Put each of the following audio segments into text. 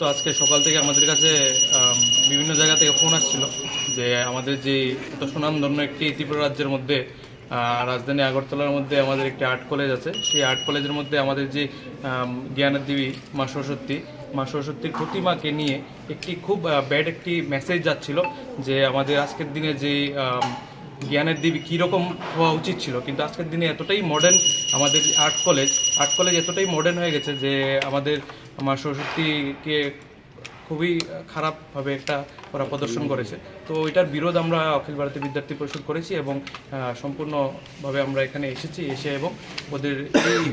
তো আজকে সকাল থেকে আমাদের কাছে বিভিন্ন জায়গা থেকে ফোন আসছিল যে আমাদের যে এত সুনামধন্য একটি ত্রিপুরা রাজ্যের মধ্যে রাজধানী আগরতলার মধ্যে আমাদের একটি আর্ট কলেজ আছে। সেই আর্ট কলেজের মধ্যে আমাদের যে জ্ঞানের দেবী মা সরস্বতীর প্রতিমাকে নিয়ে একটি খুব ব্যাড একটি মেসেজ যাচ্ছিল যে আমাদের আজকের দিনে যে জ্ঞানের দেবী কীরকম হওয়া উচিত ছিল, কিন্তু আজকের দিনে এতটাই মডার্ন আমাদের আর্ট কলেজ এতটাই মডার্ন হয়ে গেছে যে আমাদের মা সরস্বতীকে খুবই খারাপভাবে একটা ওরা প্রদর্শন করেছে। তো এটার বিরোধ আমরা অখিল ভারতীয় বিদ্যার্থী পরিষদ করেছি এবং সম্পূর্ণভাবে আমরা এখানে এসে এবং ওদের এই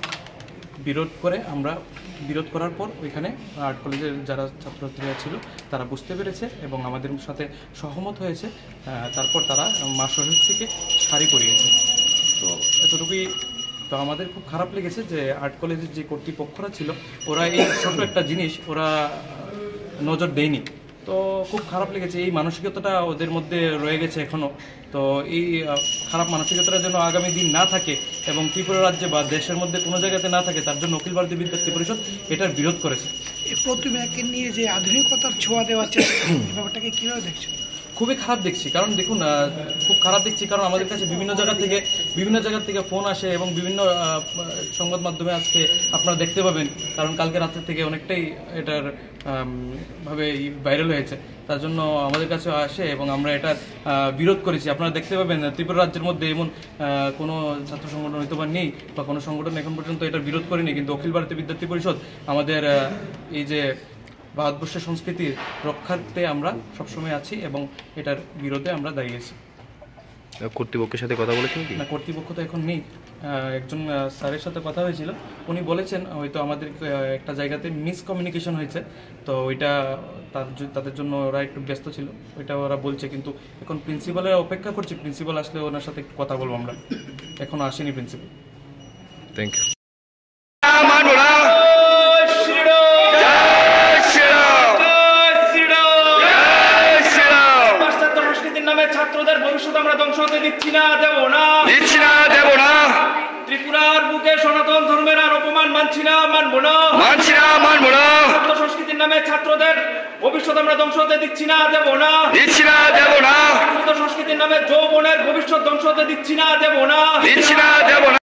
বিরোধ করার পর ওইখানে আর্ট কলেজের যারা ছাত্রছাত্রীরা ছিল তারা বুঝতে পেরেছে এবং আমাদের সাথে সহমত হয়েছে। তারপর তারা মা সরস্বতীকে শাড়ি পরিয়েছে। তো এতটুকুই। তো আমাদের খুব খারাপ লেগেছে যে আর্ট কলেজের যে কর্তৃপক্ষরা ছিল ওরা এই ছোট একটা জিনিস ওরা নজর দেয়নি। তো খুব খারাপ লেগেছে, এই মানসিকতাটা ওদের মধ্যে রয়ে গেছে এখনও। তো এই খারাপ মানসিকতাটা যেন আগামী দিন না থাকে এবং ত্রিপুরা রাজ্যে বা দেশের মধ্যে কোনো জায়গাতে না থাকে, তার জন্য অখিল ভারতীয় বিদ্যার্থী পরিষদ এটার বিরোধ করেছে। এই প্রতিমাকে নিয়ে যে আধুনিকতার ছোঁয়া দেওয়া চেষ্টা, ব্যাপারটাকে কীভাবে দেখছেন? খুবই খারাপ দেখছি, কারণ দেখুন খুব খারাপ দেখছি কারণ আমাদের কাছে বিভিন্ন জায়গা থেকে ফোন আসে এবং বিভিন্ন সংবাদ মাধ্যমে আজকে আপনারা দেখতে পাবেন, কারণ কালকে রাতের থেকে অনেকটাই এটার ভাবে ভাইরাল হয়েছে। তার জন্য আমাদের কাছে আসে এবং আমরা এটার বিরোধ করেছি। আপনারা দেখতে পাবেন ত্রিপুরা রাজ্যের মধ্যে এমন কোনো ছাত্র সংগঠন হয়তো বা নেই বা কোনো সংগঠন এখন পর্যন্ত এটার বিরোধ করেনি, কিন্তু অখিল ভারতীয় বিদ্যার্থী পরিষদ আমাদের এই যে ভারতবর্ষের সংস্কৃতির রক্ষার্থে আমরা সবসময় আছি এবং এটার বিরোধে আমরা দাঁড়িয়েছি। কর্তৃপক্ষের সাথে কথা বলেছেন কি? না, কর্তৃপক্ষ তো এখন নেই। একজন স্যারের সাথে কথা হয়েছিল, উনি বলেছেন হয়তো আমাদের একটা জায়গাতে মিসকমিউনিকেশন হয়েছে, তো ওইটা তাদের জন্য ওরা একটু ব্যস্ত ছিল, ওইটা ওরা বলছে। কিন্তু এখন প্রিন্সিপালের অপেক্ষা করছি, প্রিন্সিপাল আসলে ওনার সাথে একটু কথা বলবো আমরা। এখনো আসেনি প্রিন্সিপাল। Thank you. ছাত্রদের ভবিষ্যৎ আমরা ধ্বংস হতে দিচ্ছি না, দেব না। ত্রিপুরার বুকে সনাতন ধর্মের আর অপমান মানছি না, মানবো না। ছাত্র সংস্কৃতির নামে ছাত্রদের ভবিষ্যৎ আমরা ধ্বংস হতে দিচ্ছি না, দেব না। সংস্কৃতির নামে যৌবনের ভবিষ্যৎ ধ্বংস হতে দিচ্ছি না, দেব না।